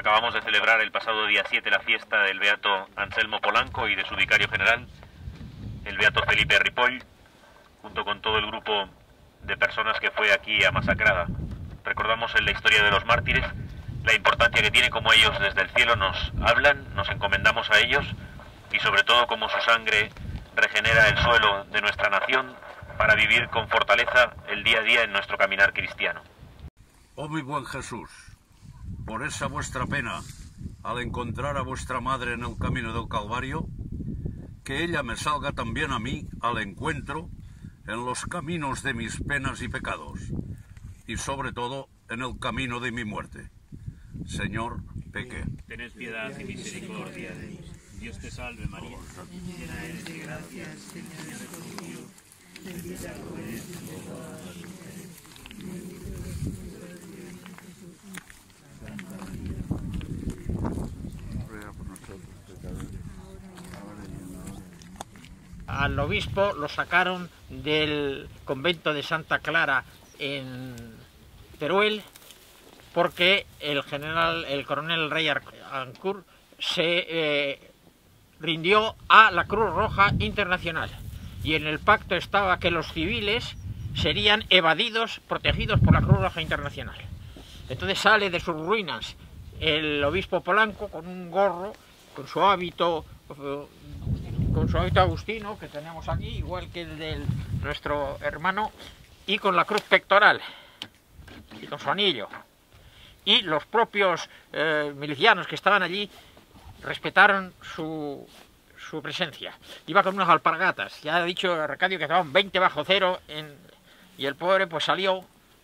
Acabamos de celebrar el pasado día 7 la fiesta del beato Anselmo Polanco y de su vicario general, el beato Felipe Ripoll, junto con todo el grupo de personas que fue aquí a masacrada. Recordamos en la historia de los mártires la importancia que tiene, como ellos desde el cielo nos hablan, nos encomendamos a ellos y sobre todo cómo su sangre regenera el suelo de nuestra nación para vivir con fortaleza el día a día en nuestro caminar cristiano. Oh mi buen Jesús, por esa vuestra pena al encontrar a vuestra madre en el camino del Calvario, que ella me salga también a mí al encuentro en los caminos de mis penas y pecados, y sobre todo en el camino de mi muerte. Señor, pequé. Tened piedad y misericordia de mí. Dios te salve María, llena eres de gracia, el Señor es contigo, bendita tú eres entre todas las mujeres, bendito es el fruto de tu vientre Jesús. Santa María, ruega por nosotros pecadores, ahora y en la hora de nuestra muerte. Al obispo lo sacaron del convento de Santa Clara en Teruel porque el coronel Rey Ancourt se rindió a la Cruz Roja Internacional, y en el pacto estaba que los civiles serían evadidos, protegidos por la Cruz Roja Internacional. Entonces sale de sus ruinas el obispo Polanco con un gorro, con su hábito agustino que tenemos aquí, igual que el de nuestro hermano, y con la cruz pectoral y con su anillo. Y los propios milicianos que estaban allí respetaron su presencia. Iba con unas alpargatas. Ya ha dicho Arcadio que estaban 20 bajo cero y el pobre pues salió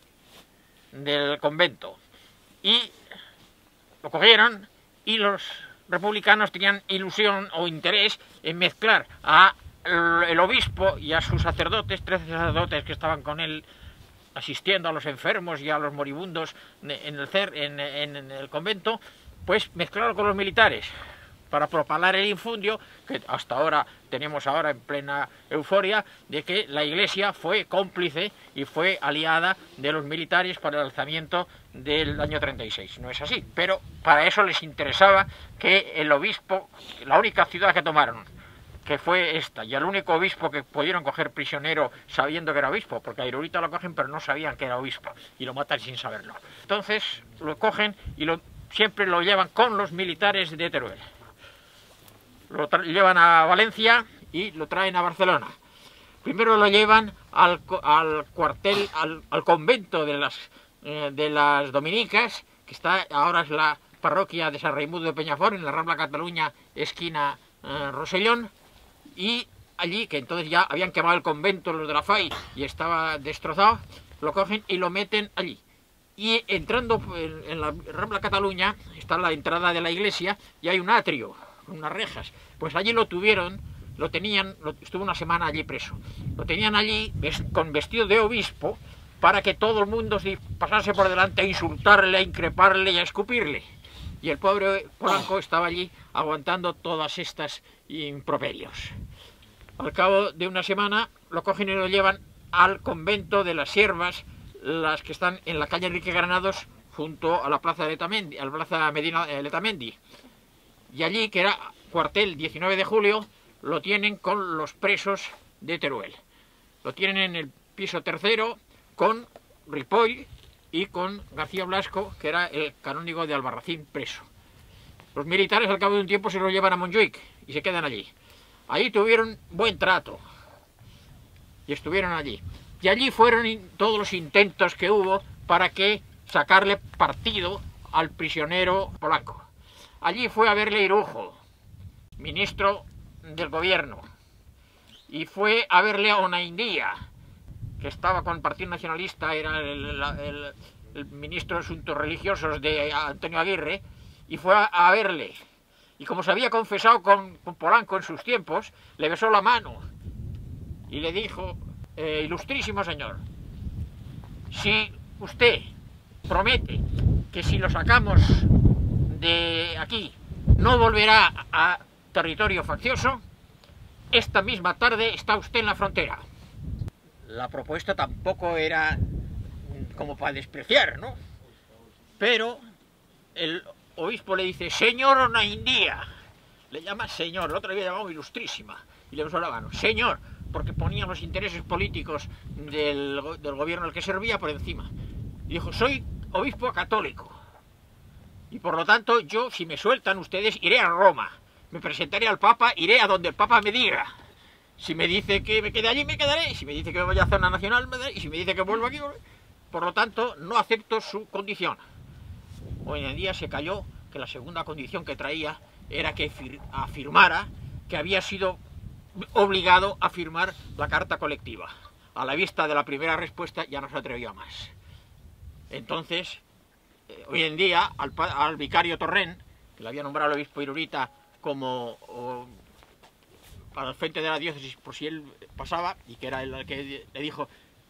del convento. Y lo cogieron, y los republicanos tenían ilusión o interés en mezclar a el obispo y a sus sacerdotes, 13 sacerdotes que estaban con él asistiendo a los enfermos y a los moribundos en el convento, pues mezclarlo con los militares para propalar el infundio que hasta ahora tenemos ahora en plena euforia de que la Iglesia fue cómplice y fue aliada de los militares para el alzamiento del año 36. No es así, pero para eso les interesaba que el obispo, la única ciudad que tomaron, que fue esta, y el único obispo que pudieron coger prisionero sabiendo que era obispo, porque a Irurita lo cogen pero no sabían que era obispo, y lo matan sin saberlo. Entonces lo cogen y siempre lo llevan con los militares de Teruel. Lo llevan a Valencia y lo traen a Barcelona. Primero lo llevan al cuartel, al convento de las dominicas, que ahora es la parroquia de San Raimundo de Peñafort, en la Rambla Cataluña, esquina Rosellón, y allí, que entonces ya habían quemado el convento los de la FAI y estaba destrozado, lo cogen y lo meten allí. Y entrando en la Rambla Cataluña está la entrada de la iglesia y hay un atrio, unas rejas. Pues allí lo tenían, estuvo una semana allí preso. Lo tenían allí con vestido de obispo para que todo el mundo pasase por delante a insultarle, a increparle y a escupirle. Y el pobre Polanco estaba allí aguantando todas estas improperios. Al cabo de una semana lo cogen y lo llevan al convento de las siervas, las que están en la calle Enrique Granados, junto a la plaza Letamendi, a la plaza Medina Letamendi. Y allí, que era cuartel 19 de julio, lo tienen con los presos de Teruel. Lo tienen en el piso tercero con Ripoll y con García Blasco, que era el canónigo de Albarracín, preso. Los militares al cabo de un tiempo se lo llevan a Montjuic y se quedan allí. Allí tuvieron buen trato y estuvieron allí. Y allí fueron todos los intentos que hubo para sacarle partido al prisionero Polanco. Allí fue a verle Irujo, ministro del gobierno, y fue a verle a Onaindía, que estaba con el Partido Nacionalista, era el ministro de Asuntos Religiosos de Antonio Aguirre, y fue a verle. Y como se había confesado con Polanco en sus tiempos, le besó la mano y le dijo: ilustrísimo señor, si usted promete que si lo sacamos de aquí no volverá a territorio faccioso, esta misma tarde está usted en la frontera. La propuesta tampoco era como para despreciar, ¿no? Pero el obispo le dice, señor Onaindía, le llama señor, el otro día llamado ilustrísima, y le la mano, señor, porque ponía los intereses políticos del gobierno al que servía por encima. Y dijo, soy obispo católico, y por lo tanto yo, si me sueltan ustedes, iré a Roma, me presentaré al Papa, iré a donde el Papa me diga. Si me dice que me quede allí, me quedaré, si me dice que me vaya a zona nacional, me daré, y si me dice que vuelvo aquí, volveré. Por lo tanto, no acepto su condición. Hoy en día se cayó que la segunda condición que traía era que afirmara que había sido obligado a firmar la carta colectiva. A la vista de la primera respuesta ya no se atrevió a más. Entonces, hoy en día, al vicario Torrent, que le había nombrado el obispo Irurita como para el frente de la diócesis por si él pasaba, y que era el que le dijo,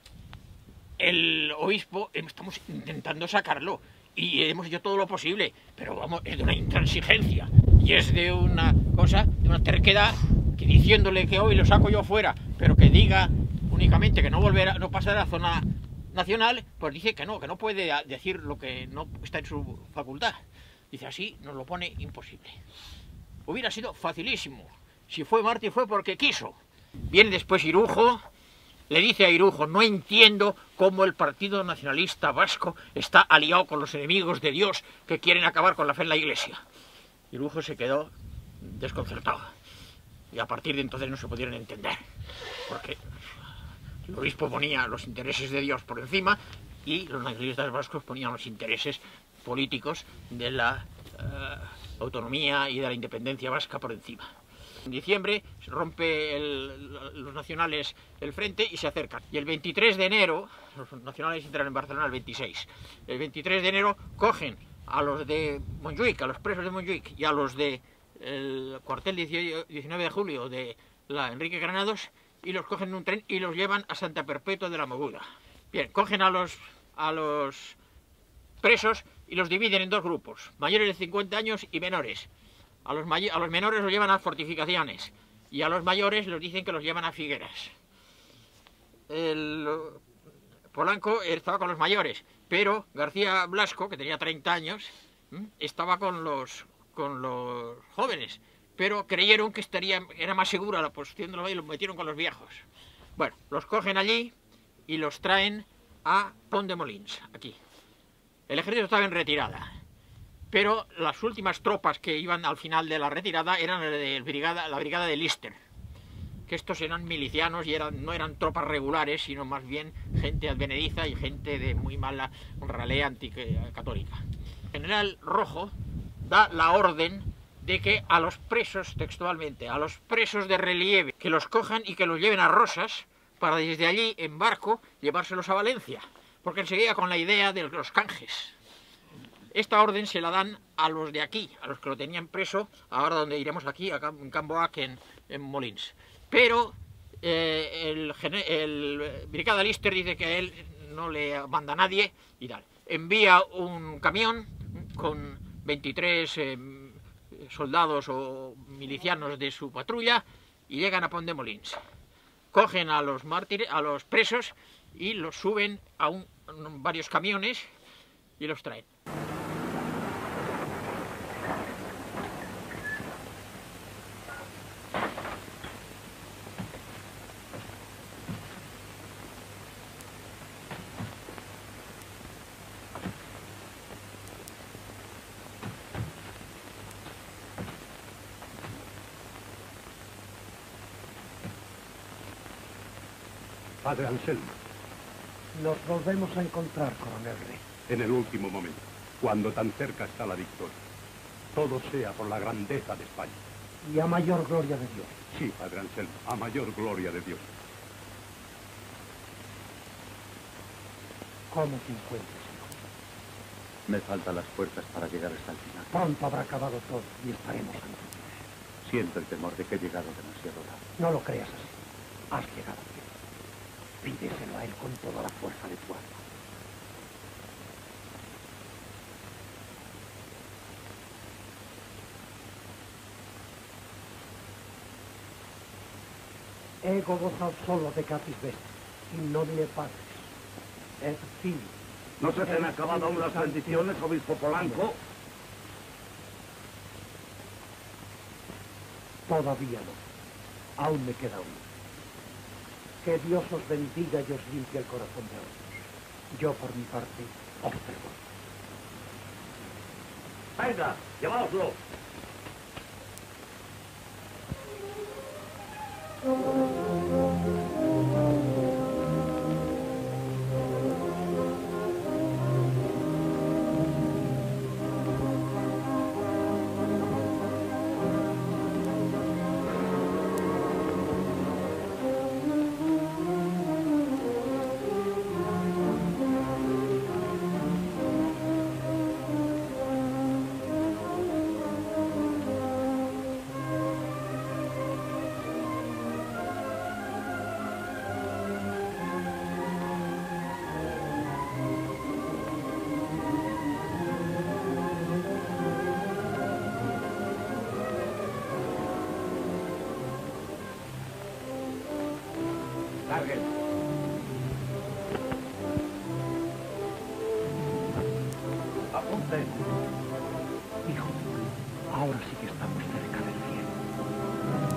el obispo, estamos intentando sacarlo, y hemos hecho todo lo posible, pero vamos, es de una intransigencia, y es de una cosa, de una terquedad, que diciéndole que hoy lo saco yo fuera, pero que diga únicamente que no volverá, no pasará a zona nacional, pues dice que no puede decir lo que no está en su facultad. Dice, así nos lo pone imposible. Hubiera sido facilísimo. Si fue mártir fue porque quiso. Viene después Irujo, le dice a Irujo, no entiendo cómo el Partido Nacionalista Vasco está aliado con los enemigos de Dios que quieren acabar con la fe en la Iglesia. Irujo se quedó desconcertado. Y a partir de entonces no se pudieron entender. Porque el obispo ponía los intereses de Dios por encima y los nacionalistas vascos ponían los intereses políticos de la autonomía y de la independencia vasca por encima. En diciembre se rompe los nacionales el frente y se acercan. Y el 23 de enero, los nacionales entran en Barcelona el 26. El 23 de enero cogen a los de Montjuïc, a los presos de Montjuïc y a los del cuartel 19 de julio de la Enrique Granados y los cogen en un tren y los llevan a Santa Perpetua de la Moguda. Bien, cogen a los presos y los dividen en dos grupos, mayores de 50 años y menores. A los menores los llevan a fortificaciones y a los mayores los dicen que los llevan a Figueras. Polanco estaba con los mayores, pero García Blasco, que tenía 30 años, estaba con los jóvenes, pero creyeron que era más segura la posición de los mayores y los metieron con los viejos. Bueno, los cogen allí y los traen a Pont de Molins, aquí. El ejército estaba en retirada, pero las últimas tropas que iban al final de la retirada eran la brigada de Lister, que estos eran milicianos y no eran tropas regulares, sino más bien gente advenediza y gente de muy mala ralea anticatólica. El general Rojo da la orden de que a los presos, textualmente, a los presos de relieve, que los cojan y que los lleven a Rosas, para desde allí, en barco, llevárselos a Valencia, porque él seguía con la idea de los canjes. Esta orden se la dan a los de aquí, a los que lo tenían preso, ahora donde iremos aquí, acá en Can Boac, en Molins. Pero el brigada Lister dice que a él no le manda a nadie y tal. Envía un camión con 23 soldados o milicianos de su patrulla y llegan a Pont de Molins. Cogen a los presos y los suben a varios camiones y los traen. Padre Anselmo. Nos volvemos a encontrar, coronel Rey. En el último momento, cuando tan cerca está la victoria. Todo sea por la grandeza de España. Y a mayor gloria de Dios. Sí, Padre Anselmo, a mayor gloria de Dios. ¿Cómo te encuentras, hijo? Me faltan las fuerzas para llegar hasta el final. Pronto habrá acabado todo y estaremos ante Dios. Siento el temor de que he llegado demasiado tarde. No lo creas así. Has llegado bien. Pídeselo a él con toda la fuerza de tu alma. Ego gozad solo de capis vest, in nomine Patris, et Filii. ¿No se te han acabado aún las bendiciones, obispo Polanco? Todavía no. Aún me queda uno. Que Dios os bendiga y os limpie el corazón de otros. Yo, por mi parte, os perdono. ¡Venga, lleváoslo! Carguen. Apunten. Hijo, ahora sí que estamos cerca del cielo.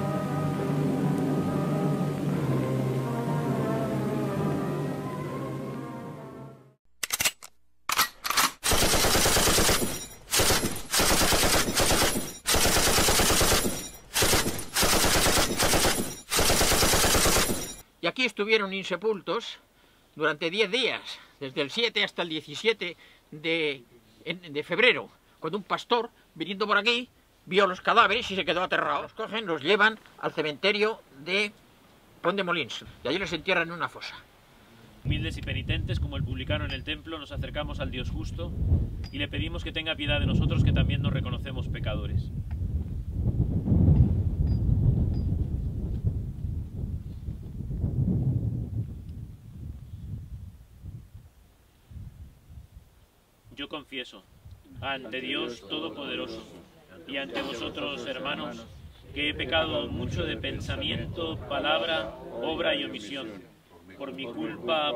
Y aquí estuvieron insepultos durante 10 días, desde el 7 hasta el 17 de febrero, cuando un pastor, viniendo por aquí, vio los cadáveres y se quedó aterrado. Los cogen, los llevan al cementerio de Pont de Molins, y allí los entierran en una fosa. Humildes y penitentes, como el publicano en el templo, nos acercamos al Dios justo y le pedimos que tenga piedad de nosotros, que también nos reconocemos pecadores. Yo confieso ante Dios Todopoderoso y ante vosotros, hermanos, que he pecado mucho de pensamiento, palabra, obra y omisión, por mi culpa,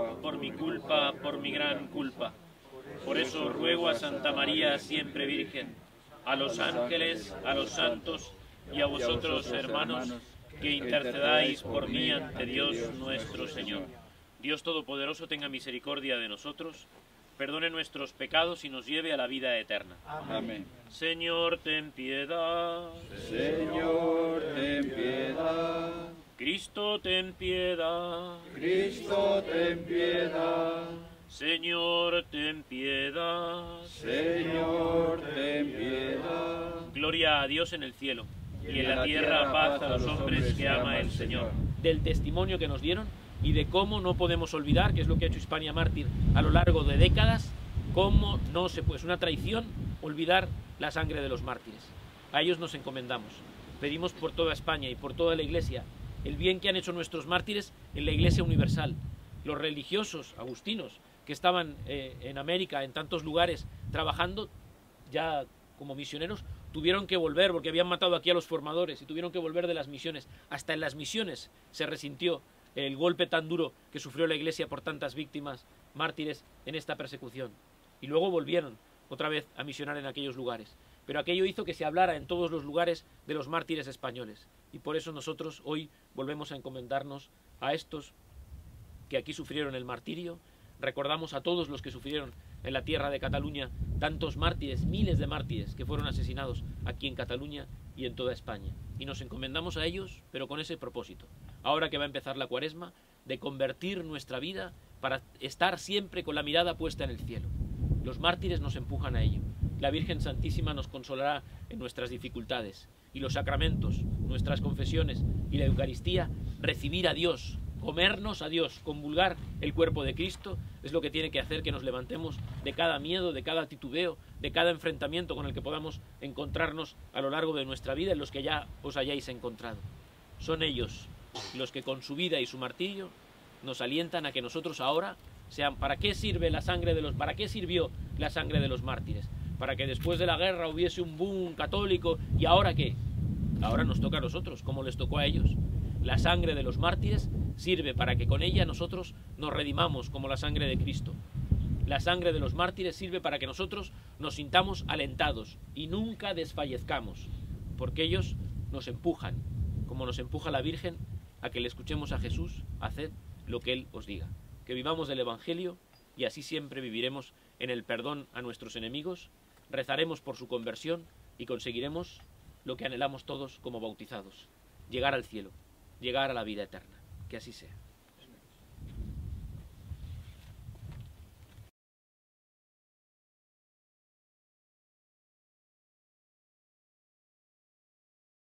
por mi gran culpa. Por eso ruego a Santa María, siempre Virgen, a los ángeles, a los santos y a vosotros, hermanos, que intercedáis por mí ante Dios nuestro Señor. Dios Todopoderoso tenga misericordia de nosotros, perdone nuestros pecados y nos lleve a la vida eterna. Amén. Señor, ten piedad. Señor, ten piedad. Cristo, ten piedad. Cristo, ten piedad. Señor, ten piedad. Señor, ten piedad. Gloria a Dios en el cielo, y en la tierra paz a los hombres que ama el Señor. Del testimonio que nos dieron y de cómo no podemos olvidar, que es lo que ha hecho Hispania Mártir a lo largo de décadas, cómo no se puede, es una traición olvidar la sangre de los mártires. A ellos nos encomendamos. Pedimos por toda España y por toda la Iglesia el bien que han hecho nuestros mártires en la Iglesia universal. Los religiosos agustinos que estaban en América, en tantos lugares, trabajando ya como misioneros, tuvieron que volver porque habían matado aquí a los formadores y tuvieron que volver de las misiones. Hasta en las misiones se resintió el golpe tan duro que sufrió la Iglesia por tantas víctimas mártires en esta persecución. Y luego volvieron otra vez a misionar en aquellos lugares. Pero aquello hizo que se hablara en todos los lugares de los mártires españoles. Y por eso nosotros hoy volvemos a encomendarnos a estos que aquí sufrieron el martirio. Recordamos a todos los que sufrieron en la tierra de Cataluña tantos mártires, miles de mártires que fueron asesinados aquí en Cataluña y en toda España. Y nos encomendamos a ellos, pero con ese propósito. Ahora que va a empezar la Cuaresma, de convertir nuestra vida para estar siempre con la mirada puesta en el cielo. Los mártires nos empujan a ello. La Virgen Santísima nos consolará en nuestras dificultades. Y los sacramentos, nuestras confesiones y la Eucaristía, recibir a Dios, comernos a Dios, comulgar el cuerpo de Cristo, es lo que tiene que hacer que nos levantemos de cada miedo, de cada titubeo, de cada enfrentamiento con el que podamos encontrarnos a lo largo de nuestra vida, en los que ya os hayáis encontrado. Son ellos los que con su vida y su martirio nos alientan a que nosotros ahora sean. ¿Para qué sirve la sangre de los? ¿Para qué sirvió la sangre de los mártires? Para que después de la guerra hubiese un boom católico. ¿Y ahora qué? Ahora nos toca a nosotros, como les tocó a ellos. La sangre de los mártires sirve para que con ella nosotros nos redimamos como la sangre de Cristo. La sangre de los mártires sirve para que nosotros nos sintamos alentados y nunca desfallezcamos, porque ellos nos empujan, como nos empuja la Virgen, a que le escuchemos a Jesús: haced lo que Él os diga. Que vivamos del Evangelio y así siempre viviremos en el perdón a nuestros enemigos, rezaremos por su conversión y conseguiremos lo que anhelamos todos como bautizados: llegar al cielo, llegar a la vida eterna. Que así sea.